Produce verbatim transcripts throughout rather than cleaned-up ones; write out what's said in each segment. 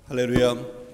할렐루야.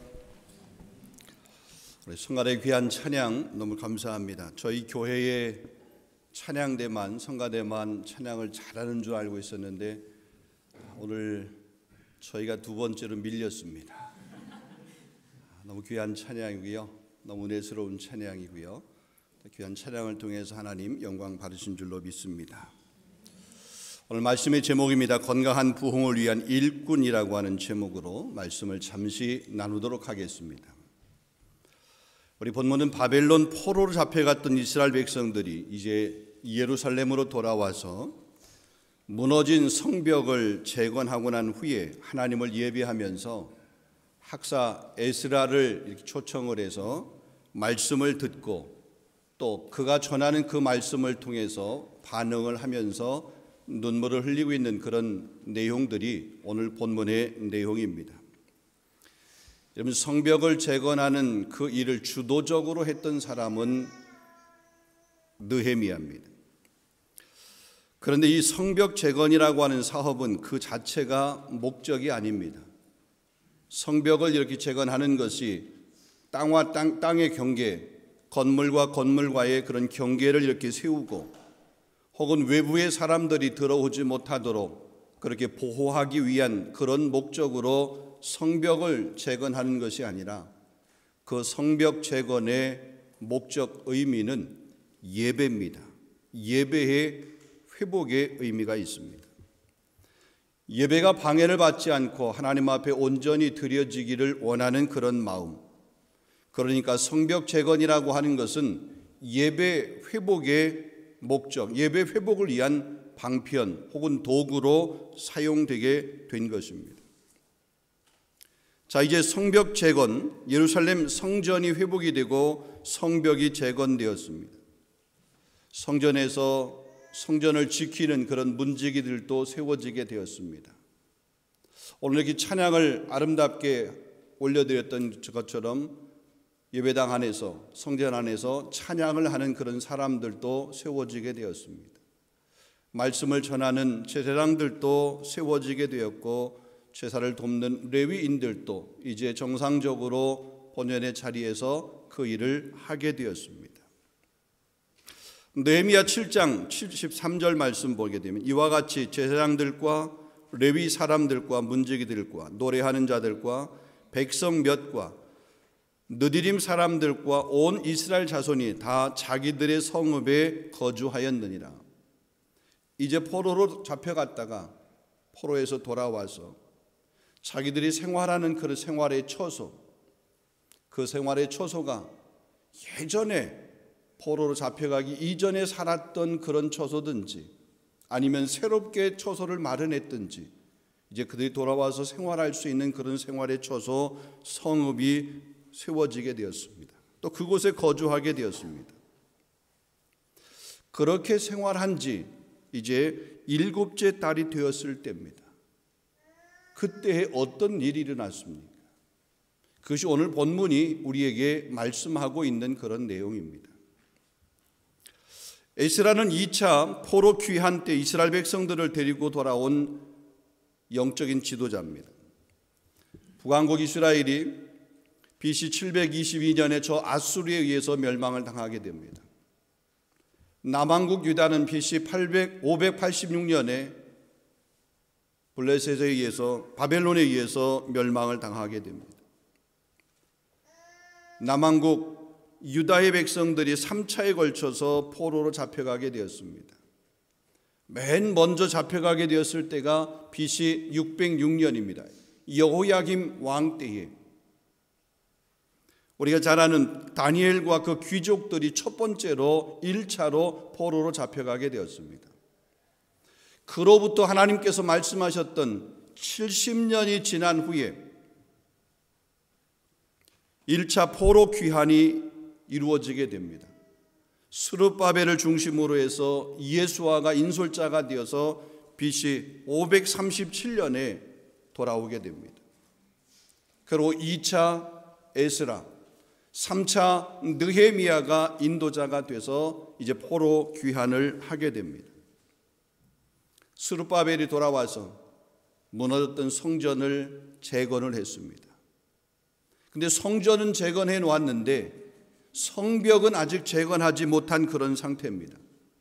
우리 성가대 귀한 찬양 너무 감사합니다. 저희 교회의 찬양대만, 성가대만 찬양을 잘하는 줄 알고 있었는데 오늘 저희가 두 번째로 밀렸습니다. 너무 귀한 찬양이고요, 너무 은혜스러운 찬양이고요, 귀한 찬양을 통해서 하나님 영광 받으신 줄로 믿습니다. 오늘 말씀의 제목입니다. 건강한 부흥을 위한 일꾼이라고 하는 제목으로 말씀을 잠시 나누도록 하겠습니다. 우리 본문은 바벨론 포로로 잡혀갔던 이스라엘 백성들이 이제 예루살렘으로 돌아와서 무너진 성벽을 재건하고 난 후에 하나님을 예배하면서 학사 에스라를 이렇게 초청을 해서 말씀을 듣고 또 그가 전하는 그 말씀을 통해서 반응을 하면서 눈물을 흘리고 있는 그런 내용들이 오늘 본문의 내용입니다. 여러분, 성벽을 재건하는 그 일을 주도적으로 했던 사람은 느헤미야입니다. 그런데 이 성벽 재건이라고 하는 사업은 그 자체가 목적이 아닙니다. 성벽을 이렇게 재건하는 것이 땅과 땅, 땅의 경계, 건물과 건물과의 그런 경계를 이렇게 세우고 혹은 외부의 사람들이 들어오지 못하도록 그렇게 보호하기 위한 그런 목적으로 성벽을 재건하는 것이 아니라 그 성벽 재건의 목적 의미는 예배입니다. 예배의 회복의 의미가 있습니다. 예배가 방해를 받지 않고 하나님 앞에 온전히 드려지기를 원하는 그런 마음, 그러니까 성벽 재건이라고 하는 것은 예배 회복의 목적, 예배 회복을 위한 방편 혹은 도구로 사용되게 된 것입니다. 자, 이제 성벽 재건, 예루살렘 성전이 회복이 되고 성벽이 재건되었습니다. 성전에서 성전을 지키는 그런 문지기들도 세워지게 되었습니다. 오늘 이렇게 찬양을 아름답게 올려드렸던 것처럼 예배당 안에서, 성전 안에서 찬양을 하는 그런 사람들도 세워지게 되었습니다. 말씀을 전하는 제사장들도 세워지게 되었고 제사를 돕는 레위인들도 이제 정상적으로 본연의 자리에서 그 일을 하게 되었습니다. 느헤미야 칠 장 칠십삼 절 말씀 보게 되면 이와 같이 제사장들과 레위 사람들과 문지기들과 노래하는 자들과 백성 몇과 느디림 사람들과 온 이스라엘 자손이 다 자기들의 성읍에 거주하였느니라. 이제 포로로 잡혀갔다가 포로에서 돌아와서 자기들이 생활하는 그 생활의 처소, 그 생활의 처소가 예전에 포로로 잡혀가기 이전에 살았던 그런 처소든지 아니면 새롭게 처소를 마련했든지 이제 그들이 돌아와서 생활할 수 있는 그런 생활의 처소, 성읍이 세워지게 되었습니다. 또 그곳에 거주하게 되었습니다. 그렇게 생활한 지 이제 일곱째 달이 되었을 때입니다. 그때에 어떤 일이 일어났습니까? 그것이 오늘 본문이 우리에게 말씀하고 있는 그런 내용입니다. 에스라는 이 차 포로 귀환 때 이스라엘 백성들을 데리고 돌아온 영적인 지도자입니다. 북왕국 이스라엘이 비씨 칠백이십이 년에 저 아수르에 의해서 멸망을 당하게 됩니다. 남왕국 유다는 비씨 오백팔십육 년에 블레셋에 의해서 바벨론에 의해서 멸망을 당하게 됩니다. 남왕국 유다의 백성들이 삼 차에 걸쳐서 포로로 잡혀가게 되었습니다. 맨 먼저 잡혀가게 되었을 때가 비씨 육백육 년입니다. 여호야김 왕 때에 우리가 잘 아는 다니엘과 그 귀족들이 첫 번째로 일 차로 포로로 잡혀가게 되었습니다. 그로부터 하나님께서 말씀하셨던 칠십 년이 지난 후에 일 차 포로 귀환이 이루어지게 됩니다. 스룹바벨을 중심으로 해서 예수아가 인솔자가 되어서 비씨 오백삼십칠 년에 돌아오게 됩니다. 그리고 이 차 에스라, 삼 차 느헤미야가 인도자가 돼서 이제 포로 귀환을 하게 됩니다. 스룹바벨이 돌아와서 무너졌던 성전을 재건을 했습니다. 근데 성전은 재건해 놓았는데 성벽은 아직 재건하지 못한 그런 상태입니다.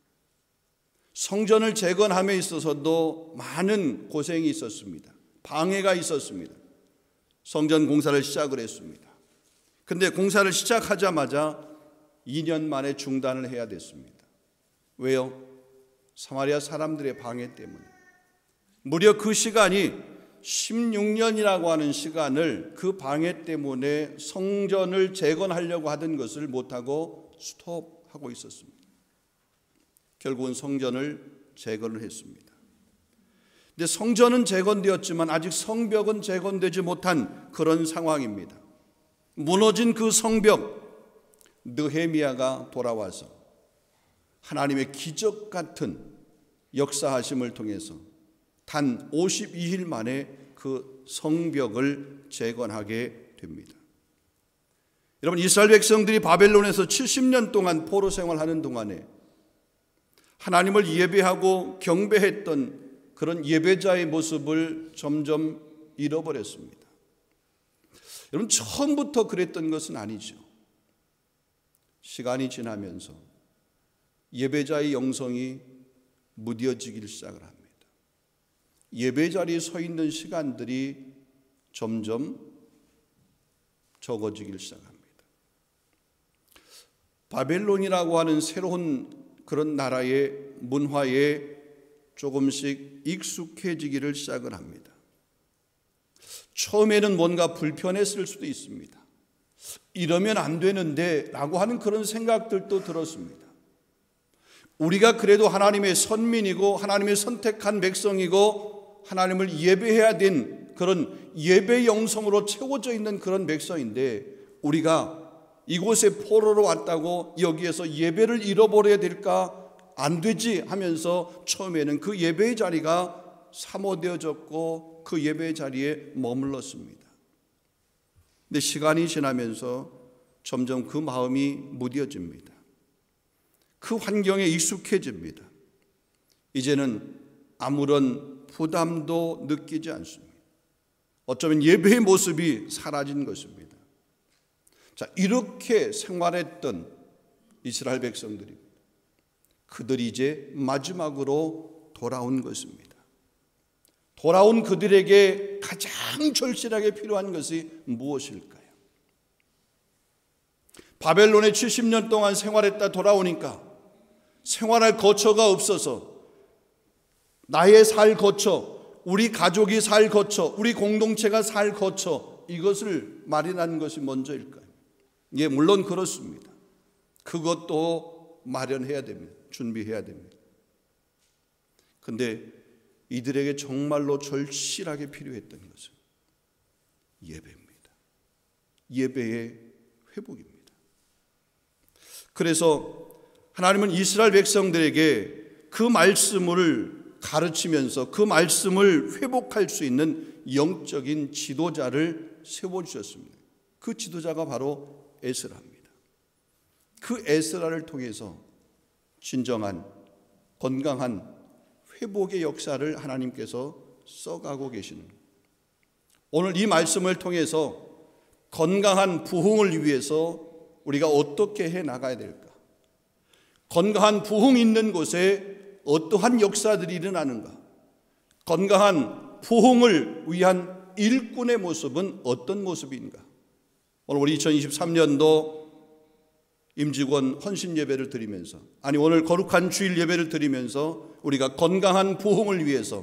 성전을 재건함에 있어서도 많은 고생이 있었습니다. 방해가 있었습니다. 성전 공사를 시작을 했습니다. 근데 공사를 시작하자마자 이 년 만에 중단을 해야 됐습니다. 왜요? 사마리아 사람들의 방해 때문에. 무려 그 시간이 십육 년이라고 하는 시간을 그 방해 때문에 성전을 재건하려고 하던 것을 못하고 스톱하고 있었습니다. 결국은 성전을 재건을 했습니다. 근데 성전은 재건되었지만 아직 성벽은 재건되지 못한 그런 상황입니다. 무너진 그 성벽, 느헤미야가 돌아와서 하나님의 기적 같은 역사하심을 통해서 단 오십이 일 만에 그 성벽을 재건하게 됩니다. 여러분, 이스라엘 백성들이 바벨론에서 칠십 년 동안 포로 생활하는 동안에 하나님을 예배하고 경배했던 그런 예배자의 모습을 점점 잃어버렸습니다. 여러분, 처음부터 그랬던 것은 아니죠. 시간이 지나면서 예배자의 영성이 무뎌지기 시작을 합니다. 예배 자리에 서 있는 시간들이 점점 적어지기 시작합니다. 바벨론이라고 하는 새로운 그런 나라의 문화에 조금씩 익숙해지기를 시작을 합니다. 처음에는 뭔가 불편했을 수도 있습니다. 이러면 안 되는데 라고 하는 그런 생각들도 들었습니다. 우리가 그래도 하나님의 선민이고 하나님의 선택한 백성이고 하나님을 예배해야 된 그런 예배 영성으로 채워져 있는 그런 백성인데 우리가 이곳에 포로로 왔다고 여기에서 예배를 잃어버려야 될까? 안 되지 하면서 처음에는 그 예배의 자리가 사모되어졌고 그 예배의 자리에 머물렀습니다. 근데 시간이 지나면서 점점 그 마음이 무뎌집니다. 그 환경에 익숙해집니다. 이제는 아무런 부담도 느끼지 않습니다. 어쩌면 예배의 모습이 사라진 것입니다. 자, 이렇게 생활했던 이스라엘 백성들입니다. 그들이 이제 마지막으로 돌아온 것입니다. 돌아온 그들에게 가장 절실하게 필요한 것이 무엇일까요? 바벨론에 칠십 년 동안 생활했다 돌아오니까 생활할 거처가 없어서 나의 살 거처, 우리 가족이 살 거처, 우리 공동체가 살 거처, 이것을 마련하는 것이 먼저일까요? 예, 물론 그렇습니다. 그것도 마련해야 됩니다. 준비해야 됩니다. 그런데 이들에게 정말로 절실하게 필요했던 것은 예배입니다. 예배의 회복입니다. 그래서 하나님은 이스라엘 백성들에게 그 말씀을 가르치면서 그 말씀을 회복할 수 있는 영적인 지도자를 세워주셨습니다. 그 지도자가 바로 에스라입니다. 그 에스라를 통해서 진정한 건강한 회복의 역사를 하나님께서 써가고 계시는 거예요. 오늘 이 말씀을 통해서 건강한 부흥을 위해서 우리가 어떻게 해 나가야 될까? 건강한 부흥이 있는 곳에 어떠한 역사들이 일어나는가? 건강한 부흥을 위한 일꾼의 모습은 어떤 모습인가? 오늘 우리 이천이십삼 년도 임직원 헌신 예배를 드리면서, 아니 오늘 거룩한 주일 예배를 드리면서 우리가 건강한 부흥을 위해서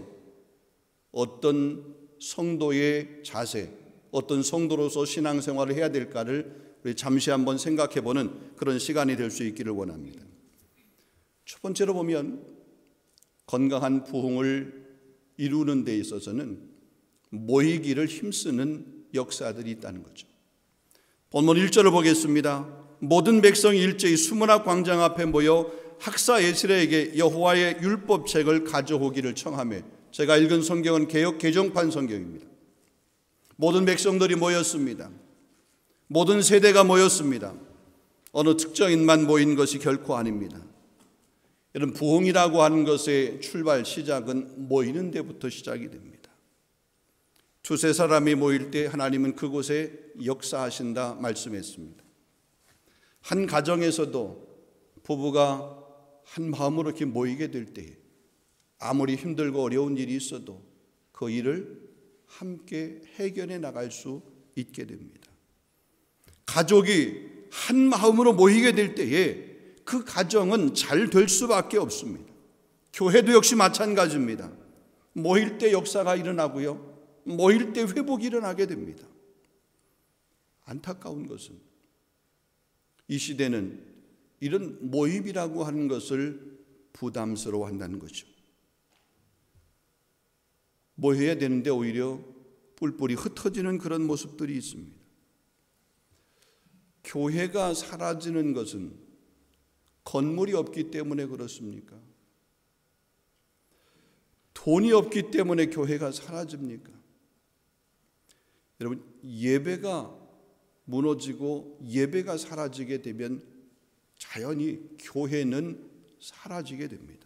어떤 성도의 자세, 어떤 성도로서 신앙생활을 해야 될까를 우리 잠시 한번 생각해보는 그런 시간이 될 수 있기를 원합니다. 첫 번째로 보면 건강한 부흥을 이루는 데 있어서는 모이기를 힘쓰는 역사들이 있다는 거죠. 본문 일 절을 보겠습니다. 모든 백성이 일제히 수문학 광장 앞에 모여 학사 에스라에게 여호와의 율법책을 가져오기를 청하며, 제가 읽은 성경은 개역 개정판 성경입니다. 모든 백성들이 모였습니다. 모든 세대가 모였습니다. 어느 특정인만 모인 것이 결코 아닙니다. 이런 부흥이라고 하는 것의 출발 시작은 모이는 데부터 시작이 됩니다. 두세 사람이 모일 때 하나님은 그곳에 역사하신다 말씀했습니다. 한 가정에서도 부부가 한 마음으로 이렇게 모이게 될 때에 아무리 힘들고 어려운 일이 있어도 그 일을 함께 해결해 나갈 수 있게 됩니다. 가족이 한 마음으로 모이게 될 때에 그 가정은 잘 될 수밖에 없습니다. 교회도 역시 마찬가지입니다. 모일 때 역사가 일어나고요, 모일 때 회복이 일어나게 됩니다. 안타까운 것은 이 시대는 이런 모임이라고 하는 것을 부담스러워한다는 거죠. 모여야 되는데 오히려 뿔뿔이 흩어지는 그런 모습들이 있습니다. 교회가 사라지는 것은 건물이 없기 때문에 그렇습니까? 돈이 없기 때문에 교회가 사라집니까? 여러분, 예배가 무너지고 예배가 사라지게 되면 자연히 교회는 사라지게 됩니다.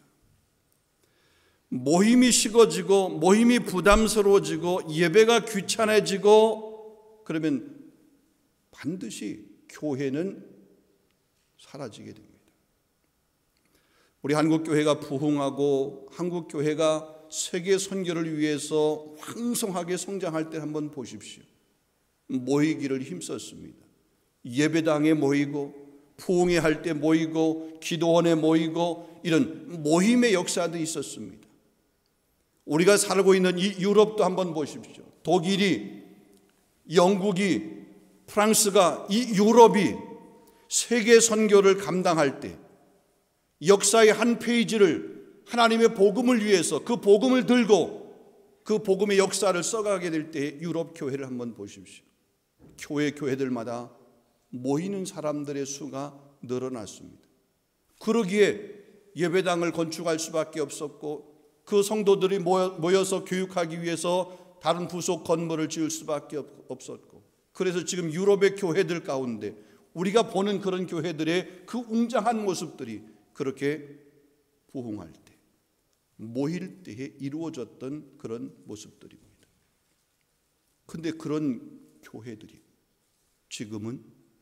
모임이 식어지고 모임이 부담스러워지고 예배가 귀찮아지고 그러면 반드시 교회는 사라지게 됩니다. 우리 한국교회가 부흥하고 한국교회가 세계 선교를 위해서 왕성하게 성장할 때 한번 보십시오. 모이기를 힘썼습니다. 예배당에 모이고 부흥회 할 때 모이고 기도원에 모이고 이런 모임의 역사도 있었습니다. 우리가 살고 있는 이 유럽도 한번 보십시오. 독일이, 영국이, 프랑스가, 이 유럽이 세계 선교를 감당할 때 역사의 한 페이지를 하나님의 복음을 위해서 그 복음을 들고 그 복음의 역사를 써가게 될 때 유럽 교회를 한번 보십시오. 교회 교회들마다 모이는 사람들의 수가 늘어났습니다. 그러기에 예배당을 건축할 수밖에 없었고 그 성도들이 모여서 교육하기 위해서 다른 부속 건물을 지을 수밖에 없었고, 그래서 지금 유럽의 교회들 가운데 우리가 보는 그런 교회들의 그 웅장한 모습들이 그렇게 부흥할 때, 모일 때에 이루어졌던 그런 모습들입니다. 그런데 그런 교회들이 지금은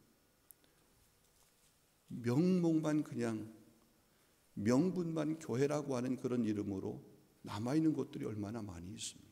명목만, 그냥 명분만 교회라고 하는 그런 이름으로 남아있는 곳들이 얼마나 많이 있습니까?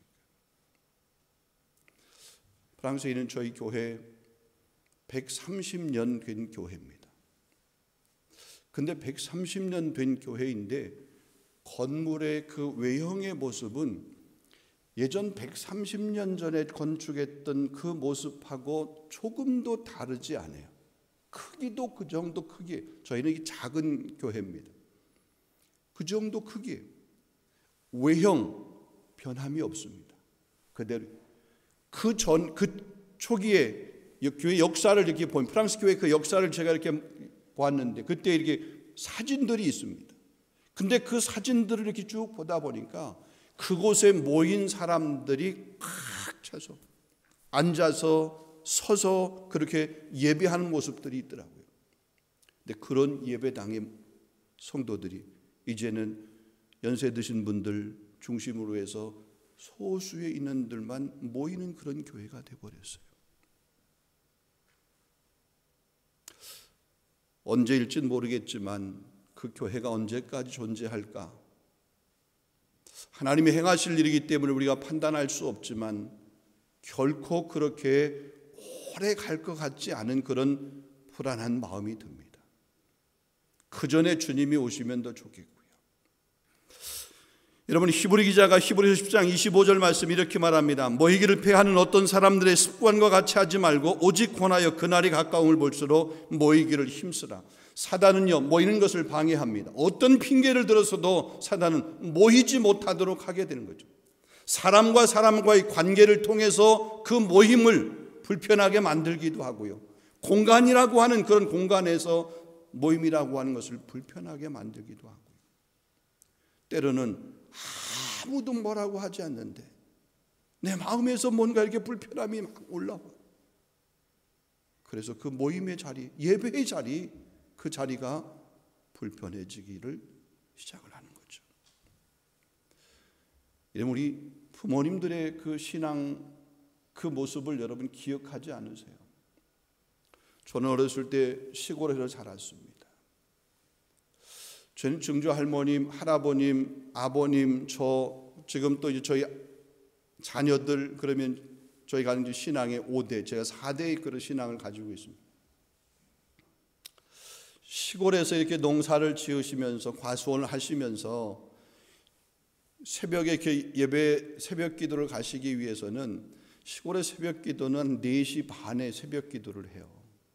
프랑스에 있는 저희 교회 백삼십 년 된 교회입니다. 근데 백삼십 년 된 교회인데 건물의 그 외형의 모습은 예전 백삼십 년 전에 건축했던 그 모습하고 조금도 다르지 않아요. 크기도 그 정도 크기, 저희는 작은 교회입니다. 그 정도 크기, 외형 변함이 없습니다. 그대로 그 전, 그 초기에 교회 역사를 이렇게 보면, 프랑스 교회 그 역사를 제가 이렇게 보았는데 그때 이렇게 사진들이 있습니다. 근데 그 사진들을 이렇게 쭉 보다 보니까 그곳에 모인 사람들이 꽉 차서 앉아서 서서 그렇게 예배하는 모습들이 있더라고요. 근데 그런 예배당의 성도들이 이제는 연세 드신 분들 중심으로 해서 소수에 있는 들만 모이는 그런 교회가 되어버렸어요. 언제일진 모르겠지만 그 교회가 언제까지 존재할까? 하나님이 행하실 일이기 때문에 우리가 판단할 수 없지만 결코 그렇게 오래 갈 것 같지 않은 그런 불안한 마음이 듭니다. 그 전에 주님이 오시면 더 좋겠고요. 여러분, 히브리 기자가 히브리서 십 장 이십오 절 말씀 이렇게 말합니다. 모이기를 패하는 어떤 사람들의 습관과 같이 하지 말고 오직 권하여 그날이 가까움을 볼수록 모이기를 힘쓰라. 사단은요, 모이는 것을 방해합니다. 어떤 핑계를 들어서도 사단은 모이지 못하도록 하게 되는 거죠. 사람과 사람과의 관계를 통해서 그 모임을 불편하게 만들기도 하고요, 공간이라고 하는 그런 공간에서 모임이라고 하는 것을 불편하게 만들기도 하고요, 때로는 아무도 뭐라고 하지 않는데 내 마음에서 뭔가 이렇게 불편함이 막 올라와. 그래서 그 모임의 자리, 예배의 자리, 그 자리가 불편해지기를 시작을 하는 거죠. 우리 부모님들의 그 신앙 그 모습을 여러분 기억하지 않으세요? 저는 어렸을 때 시골에서 자랐습니다. 저는 증조 할머님, 할아버님, 아버님, 저 지금 또 이제 저희 자녀들, 그러면 저희가 이제 신앙의 오 대, 제가 사 대의 그런 신앙을 가지고 있습니다. 시골에서 이렇게 농사를 지으시면서 과수원을 하시면서 새벽에 예배 새벽 기도를 가시기 위해서는 시골의 새벽 기도는 네 시 반에 새벽 기도를 해요.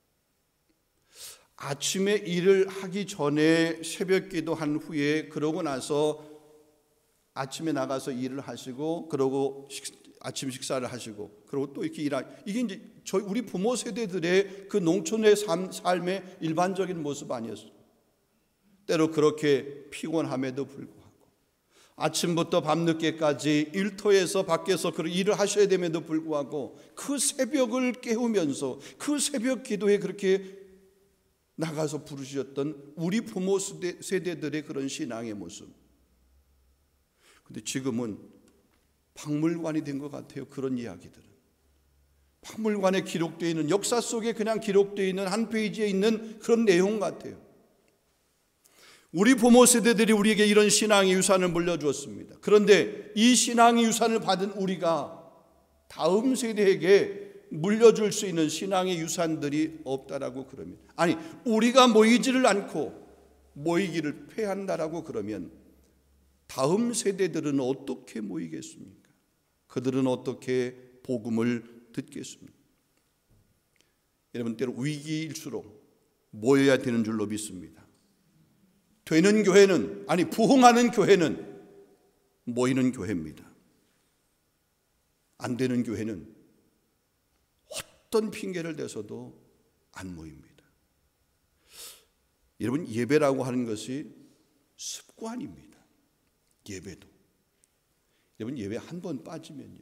아침에 일을 하기 전에 새벽 기도한 후에 그러고 나서 아침에 나가서 일을 하시고 그러고 식, 아침 식사를 하시고 그리고 또 이렇게 일하 이게 이제 저희 우리 부모 세대들의 그 농촌의 삶, 삶의 일반적인 모습 아니었어요. 때로 그렇게 피곤함에도 불구하고 아침부터 밤늦게까지 일터에서 밖에서 그 일을 하셔야 됨에도 불구하고 그 새벽을 깨우면서 그 새벽 기도에 그렇게 나가서 부르셨던 우리 부모 세대, 세대들의 그런 신앙의 모습. 근데 지금은 박물관이 된 것 같아요. 그런 이야기들은 박물관에 기록되어 있는, 역사 속에 그냥 기록되어 있는 한 페이지에 있는 그런 내용 같아요. 우리 부모 세대들이 우리에게 이런 신앙의 유산을 물려주었습니다. 그런데 이 신앙의 유산을 받은 우리가 다음 세대에게 물려줄 수 있는 신앙의 유산들이 없다라고 그러면, 아니 우리가 모이지를 않고 모이기를 폐한다라고 그러면 다음 세대들은 어떻게 모이겠습니까? 그들은 어떻게 복음을 듣겠습니까? 여러분, 때로 위기일수록 모여야 되는 줄로 믿습니다. 되는 교회는, 아니 부흥하는 교회는 모이는 교회입니다. 안 되는 교회는 어떤 핑계를 대서도 안 모입니다. 여러분, 예배라고 하는 것이 습관입니다. 예배도. 여러분, 예배 한 번 빠지면요,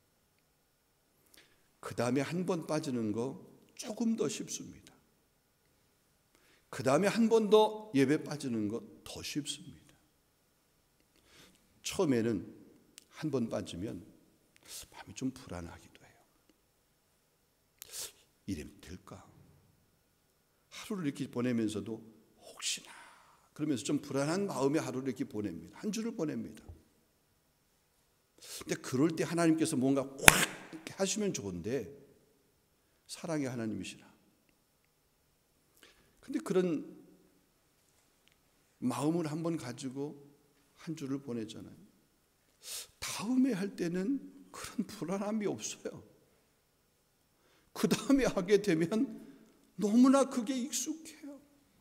그 다음에 한 번 빠지는 거 조금 더 쉽습니다. 그 다음에 한 번 더 예배 빠지는 거 더 쉽습니다. 처음에는 한 번 빠지면 마음이 좀 불안하기도 해요. 이러면 될까? 하루를 이렇게 보내면서도 혹시나 그러면서 좀 불안한 마음에 하루를 이렇게 보냅니다. 한 주를 보냅니다. 근데 그럴 때 하나님께서 뭔가 확 이렇게 하시면 좋은데 사랑의 하나님이시라. 근데 그런 마음을 한번 가지고 한 주를 보내잖아요. 다음에 할 때는 그런 불안함이 없어요. 그 다음에 하게 되면 너무나 그게 익숙해요.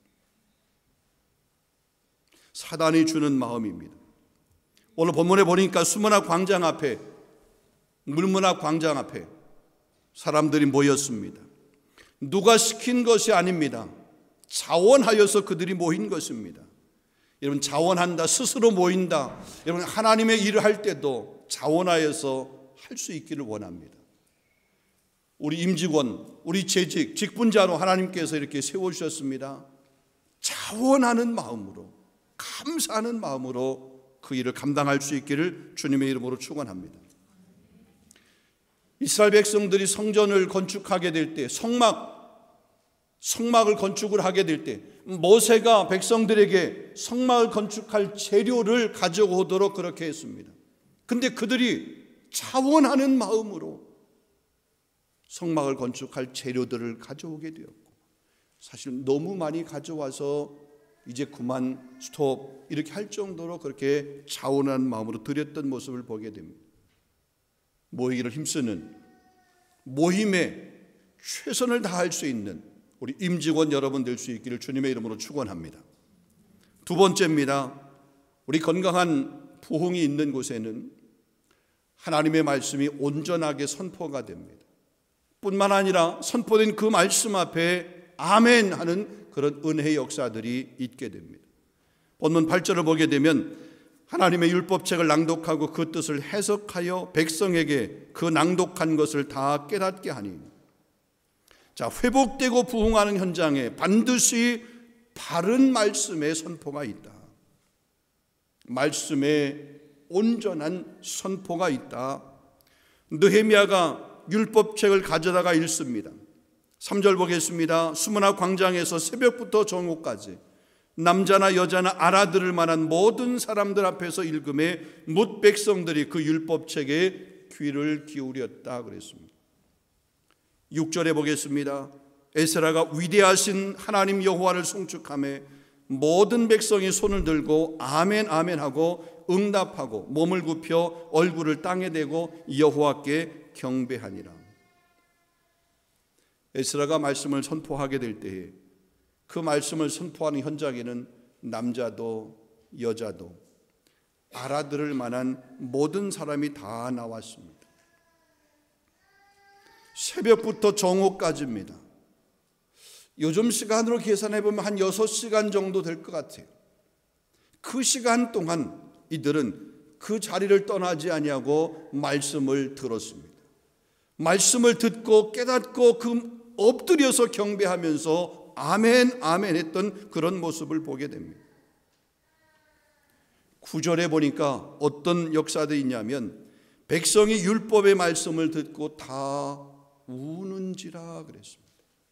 사단이 주는 마음입니다. 오늘 본문에 보니까 수문학 광장 앞에, 물문학 광장 앞에 사람들이 모였습니다. 누가 시킨 것이 아닙니다. 자원하여서 그들이 모인 것입니다. 여러분, 자원한다, 스스로 모인다. 여러분, 하나님의 일을 할 때도 자원하여서 할 수 있기를 원합니다. 우리 임직원, 우리 재직, 직분자로 하나님께서 이렇게 세워주셨습니다. 자원하는 마음으로, 감사하는 마음으로 그 일을 감당할 수 있기를 주님의 이름으로 축원합니다. 이스라엘 백성들이 성전을 건축하게 될 때, 성막, 성막을 건축을 하게 될 때 모세가 백성들에게 성막을 건축할 재료를 가져오도록 그렇게 했습니다. 근데 그들이 자원하는 마음으로 성막을 건축할 재료들을 가져오게 되었고, 사실 너무 많이 가져와서 이제 그만 스톱 이렇게 할 정도로 그렇게 자원하는 마음으로 드렸던 모습을 보게 됩니다. 모이기를 힘쓰는, 모임에 최선을 다할 수 있는 우리 임직원 여러분 될 수 있기를 주님의 이름으로 축원합니다. 두 번째입니다. 우리 건강한 부흥이 있는 곳에는 하나님의 말씀이 온전하게 선포가 됩니다. 뿐만 아니라 선포된 그 말씀 앞에 아멘 하는 그런 은혜의 역사들이 있게 됩니다. 본문 팔 절을 보게 되면 하나님의 율법책을 낭독하고 그 뜻을 해석하여 백성에게 그 낭독한 것을 다 깨닫게 하니, 자, 회복되고 부흥하는 현장에 반드시 바른 말씀의 선포가 있다. 말씀의 온전한 선포가 있다. 느헤미야가 율법책을 가져다가 읽습니다. 삼 절 보겠습니다. 수문학 광장에서 새벽부터 정오까지 남자나 여자나 알아들을 만한 모든 사람들 앞에서 읽음에 뭇 백성들이 그 율법책에 귀를 기울였다 그랬습니다. 육 절에 보겠습니다. 에스라가 위대하신 하나님 여호와를 송축하며 모든 백성이 손을 들고 아멘 아멘 하고 응답하고 몸을 굽혀 얼굴을 땅에 대고 여호와께 경배하니라. 에스라가 말씀을 선포하게 될 때에 그 말씀을 선포하는 현장에는 남자도 여자도 알아들을 만한 모든 사람이 다 나왔습니다. 새벽부터 정오까지입니다. 요즘 시간으로 계산해 보면 한 여섯 시간 정도 될 것 같아요. 그 시간 동안 이들은 그 자리를 떠나지 아니하고 말씀을 들었습니다. 말씀을 듣고 깨닫고 그 엎드려서 경배하면서 아멘 아멘 했던 그런 모습을 보게 됩니다. 구 절에 보니까 어떤 역사들이 있냐면 백성이 율법의 말씀을 듣고 다 우는지라 그랬습니다.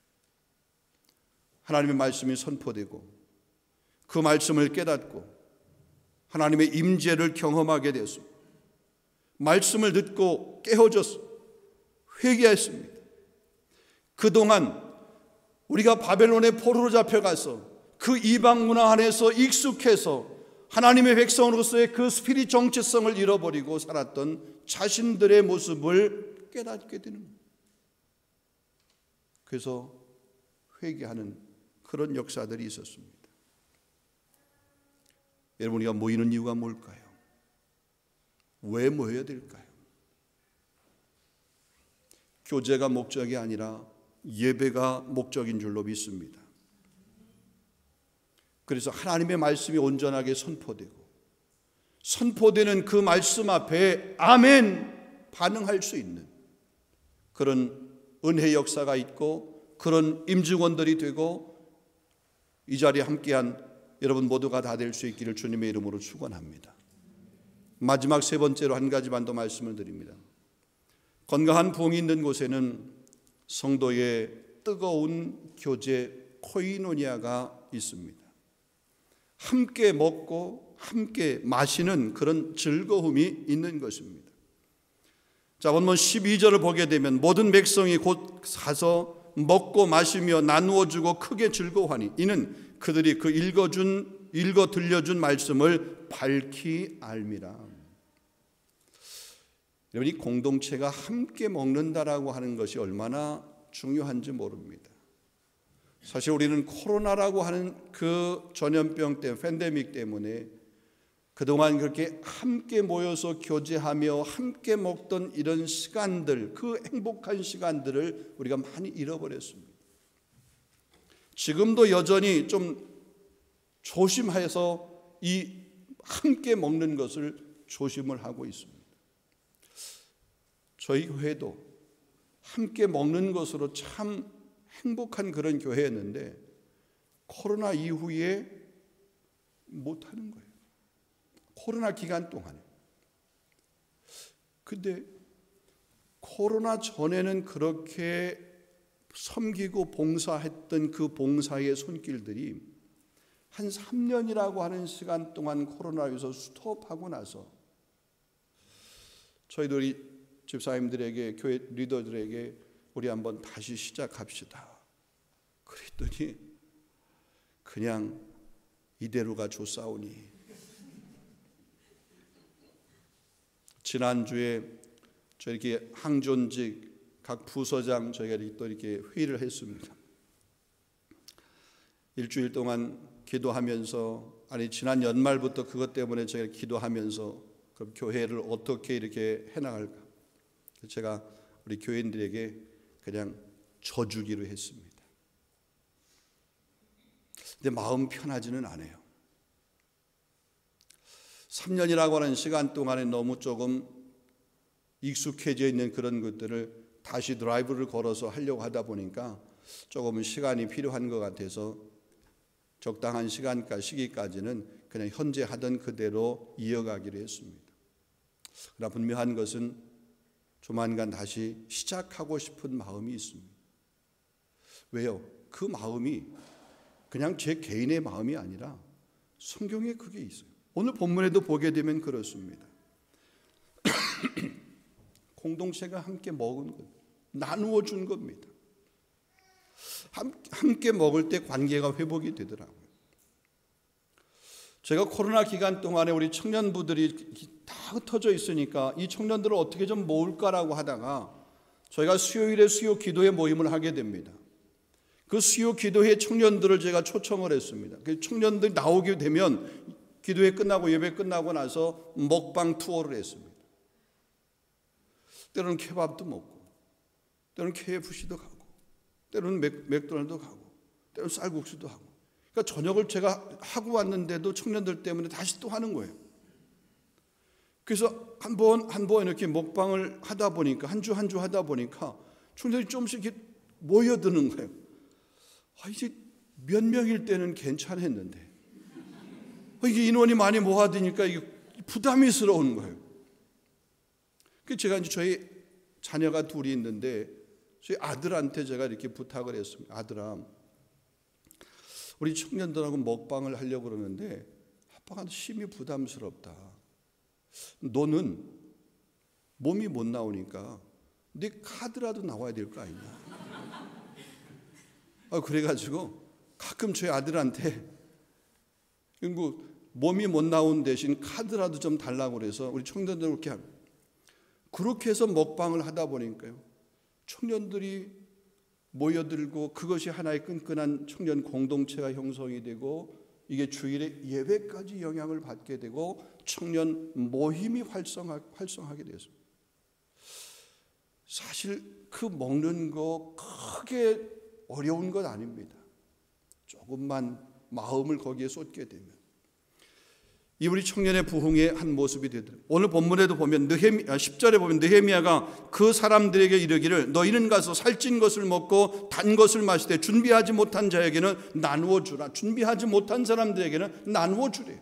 하나님의 말씀이 선포되고 그 말씀을 깨닫고 하나님의 임재를 경험하게 되었습니다. 말씀을 듣고 깨어졌습니다. 회개했습니다. 그동안 우리가 바벨론의 포로로 잡혀가서 그 이방 문화 안에서 익숙해서 하나님의 백성으로서의 그 스피릿 정체성을 잃어버리고 살았던 자신들의 모습을 깨닫게 되는 거예요. 그래서 회개하는 그런 역사들이 있었습니다. 여러분, 우리가 모이는 이유가 뭘까요? 왜 모여야 될까요? 교제가 목적이 아니라 예배가 목적인 줄로 믿습니다. 그래서 하나님의 말씀이 온전하게 선포되고 선포되는 그 말씀 앞에 아멘 반응할 수 있는 그런 은혜 역사가 있고 그런 임직원들이 되고 이 자리에 함께한 여러분 모두가 다 될 수 있기를 주님의 이름으로 축원합니다. 마지막 세 번째로 한 가지만 더 말씀을 드립니다. 건강한 부흥이 있는 곳에는 성도의 뜨거운 교제 코이노니아가 있습니다. 함께 먹고 함께 마시는 그런 즐거움이 있는 것입니다. 자, 본문 십이 절을 보게 되면 모든 백성이 곧 가서 먹고 마시며 나누어 주고 크게 즐거워하니 이는 그들이 그 읽어준 읽어 들려준 말씀을 밝히 알미라. 여러분, 이 공동체가 함께 먹는다라고 하는 것이 얼마나 중요한지 모릅니다. 사실 우리는 코로나라고 하는 그 전염병 때문에 팬데믹 때문에 그동안 그렇게 함께 모여서 교제하며 함께 먹던 이런 시간들, 그 행복한 시간들을 우리가 많이 잃어버렸습니다. 지금도 여전히 좀 조심해서 이 함께 먹는 것을 조심을 하고 있습니다. 저희 교회도 함께 먹는 것으로 참 행복한 그런 교회였는데 코로나 이후에 못하는 거예요. 코로나 기간 동안에. 근데 코로나 전에는 그렇게 섬기고 봉사했던 그 봉사의 손길들이 한 삼 년이라고 하는 시간 동안 코로나에서 스톱하고 나서 저희들이 집사님들에게 교회 리더들에게 우리 한번 다시 시작합시다. 그랬더니 그냥 이대로가 좋사오니. 지난주에 저 이렇게 항존직 각 부서장 저희가 또 이렇게 회의를 했습니다. 일주일 동안 기도하면서, 아니 지난 연말부터 그것 때문에 저희가 기도하면서 그럼 교회를 어떻게 이렇게 해나갈까? 제가 우리 교인들에게 그냥 져주기로 했습니다. 근데 마음 편하지는 않아요. 삼 년이라고 하는 시간 동안에 너무 조금 익숙해져 있는 그런 것들을 다시 드라이브를 걸어서 하려고 하다 보니까 조금은 시간이 필요한 것 같아서 적당한 시간과 시기까지는 그냥 현재 하던 그대로 이어가기로 했습니다. 그러나 분명한 것은 조만간 다시 시작하고 싶은 마음이 있습니다. 왜요? 그 마음이 그냥 제 개인의 마음이 아니라 성경에 그게 있어요. 오늘 본문에도 보게 되면 그렇습니다. 공동체가 함께 먹은 것, 나누어 준 겁니다. 함께 먹을 때 관계가 회복이 되더라고요. 제가 코로나 기간 동안에 우리 청년부들이 다 흩어져 있으니까 이 청년들을 어떻게 좀 모을까라고 하다가 저희가 수요일에 수요 기도회 모임을 하게 됩니다. 그 수요 기도회 청년들을 제가 초청을 했습니다. 그 청년들이 나오게 되면 기도회 끝나고 예배 끝나고 나서 먹방 투어를 했습니다. 때로는 케밥도 먹고, 때로는 케이에프씨도 가고, 때로는 맥, 맥도날드도 가고, 때로는 쌀국수도 하고. 그러니까 저녁을 제가 하고 왔는데도 청년들 때문에 다시 또 하는 거예요. 그래서 한 번 한 번 이렇게 먹방을 하다 보니까 한 주 한 주 하다 보니까 청년들이 조금씩 이렇게 모여드는 거예요. 아, 이제 몇 명일 때는 괜찮았는데 이게 인원이 많이 모아드니까 이게 부담스러운 거예요. 그래서 제가 이제 저희 자녀가 둘이 있는데 저희 아들한테 제가 이렇게 부탁을 했습니다. 아들아, 우리 청년들하고 먹방을 하려고 그러는데 아빠가 심히 부담스럽다. 너는 몸이 못 나오니까 네 카드라도 나와야 될 거 아니냐. 아, 그래가지고 가끔 저희 아들한테 뭐 몸이 못 나온 대신 카드라도 좀 달라고 그래서 우리 청년들 그렇게 합니다. 그렇게 해서 먹방을 하다 보니까요, 청년들이 모여들고 그것이 하나의 끈끈한 청년 공동체가 형성이 되고 이게 주일에 예배까지 영향을 받게 되고 청년 모임이 활성화, 활성하게 됐습니다. 사실 그 먹는 거 크게 어려운 것 아닙니다. 조금만 마음을 거기에 쏟게 되면 이 우리 청년의 부흥의 한 모습이 되더라고요. 오늘 본문에도 보면 느헤미, 십 절에 보면 느헤미야가 그 사람들에게 이르기를 너희는 가서 살찐 것을 먹고 단 것을 마시되 준비하지 못한 자에게는 나누어 주라. 준비하지 못한 사람들에게는 나누어 주래.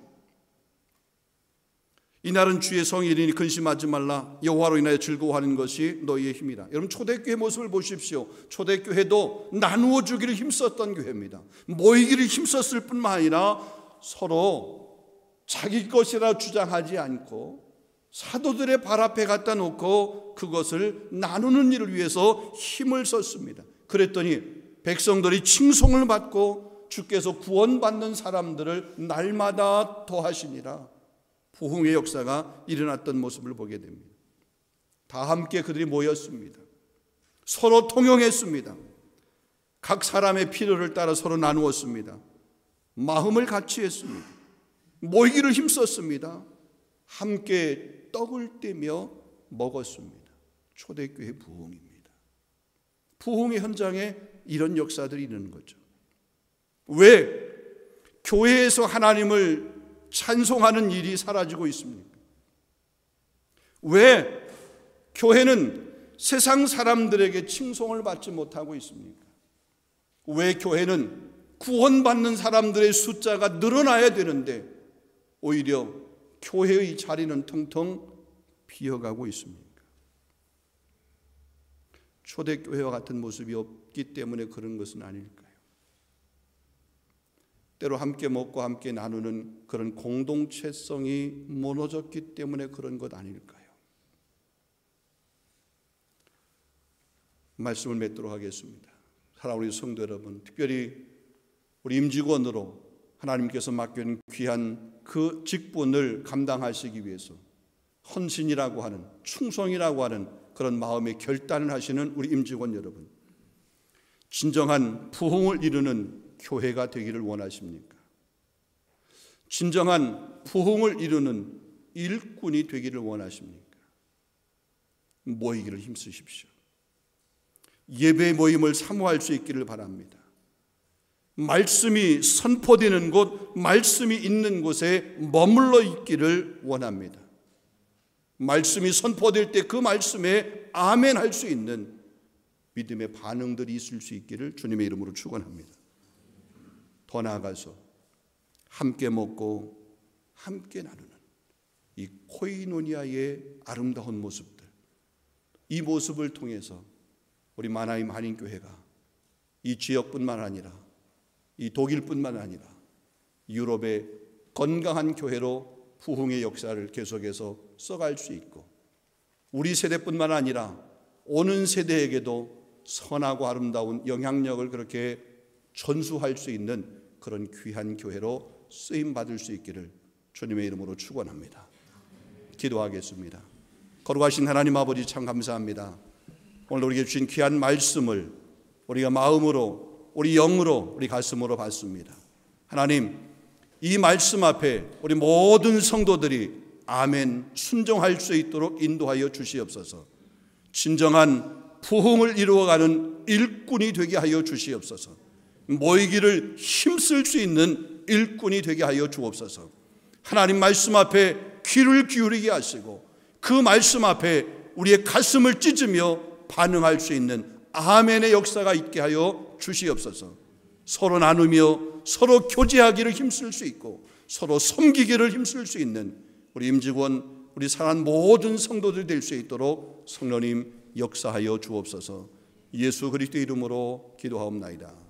이날은 주의 성일이니 근심하지 말라. 여호와로 인하여 즐거워하는 것이 너희의 힘이라. 여러분, 초대교회 모습을 보십시오. 초대교회도 나누어 주기를 힘썼던 교회입니다. 모이기를 힘썼을 뿐만 아니라 서로 자기 것이라 주장하지 않고 사도들의 발 앞에 갖다 놓고 그것을 나누는 일을 위해서 힘을 썼습니다. 그랬더니 백성들이 칭송을 받고 주께서 구원받는 사람들을 날마다 더하시니라. 부흥의 역사가 일어났던 모습을 보게 됩니다. 다 함께 그들이 모였습니다. 서로 통용했습니다. 각 사람의 필요를 따라 서로 나누었습니다. 마음을 같이 했습니다. 모이기를 힘썼습니다. 함께 떡을 떼며 먹었습니다. 초대교회 부흥입니다. 부흥의 현장에 이런 역사들이 있는 거죠. 왜 교회에서 하나님을 찬송하는 일이 사라지고 있습니까? 왜 교회는 세상 사람들에게 칭송을 받지 못하고 있습니까? 왜 교회는 구원받는 사람들의 숫자가 늘어나야 되는데 오히려 교회의 자리는 텅텅 비어가고 있습니까? 초대교회와 같은 모습이 없기 때문에 그런 것은 아닐까요? 때로 함께 먹고 함께 나누는 그런 공동체성이 무너졌기 때문에 그런 것 아닐까요? 말씀을 맺도록 하겠습니다. 사랑하는 우리 성도 여러분, 특별히 우리 임직원으로 하나님께서 맡겨진 귀한 그 직분을 감당하시기 위해서 헌신이라고 하는, 충성이라고 하는 그런 마음의 결단을 하시는 우리 임직원 여러분, 진정한 부흥을 이루는 교회가 되기를 원하십니까? 진정한 부흥을 이루는 일꾼이 되기를 원하십니까? 모이기를 힘쓰십시오. 예배 모임을 사모할 수 있기를 바랍니다. 말씀이 선포되는 곳, 말씀이 있는 곳에 머물러 있기를 원합니다. 말씀이 선포될 때 그 말씀에 아멘 할 수 있는 믿음의 반응들이 있을 수 있기를 주님의 이름으로 축원합니다. 더 나아가서 함께 먹고 함께 나누는 이 코이노니아의 아름다운 모습들, 이 모습을 통해서 우리 마나임 한인교회가 이 지역뿐만 아니라 이 독일뿐만 아니라 유럽의 건강한 교회로 부흥의 역사를 계속해서 써갈 수 있고, 우리 세대뿐만 아니라 오는 세대에게도 선하고 아름다운 영향력을 그렇게 전수할 수 있는 그런 귀한 교회로 쓰임받을 수 있기를 주님의 이름으로 축원합니다. 기도하겠습니다. 거룩하신 하나님 아버지, 참 감사합니다. 오늘 우리에게 주신 귀한 말씀을 우리가 마음으로, 우리 영으로, 우리 가슴으로 받습니다. 하나님, 이 말씀 앞에 우리 모든 성도들이 아멘 순종할 수 있도록 인도하여 주시옵소서. 진정한 부흥을 이루어가는 일꾼이 되게 하여 주시옵소서. 모이기를 힘쓸 수 있는 일꾼이 되게 하여 주옵소서. 하나님 말씀 앞에 귀를 기울이게 하시고 그 말씀 앞에 우리의 가슴을 찢으며 반응할 수 있는 아멘의 역사가 있게 하여 주시옵소서. 서로 나누며 서로 교제하기를 힘쓸 수 있고 서로 섬기기를 힘쓸 수 있는 우리 임직원, 우리 사랑하는 모든 성도들이 될 수 있도록 성령님 역사하여 주옵소서. 예수 그리스도의 이름으로 기도하옵나이다.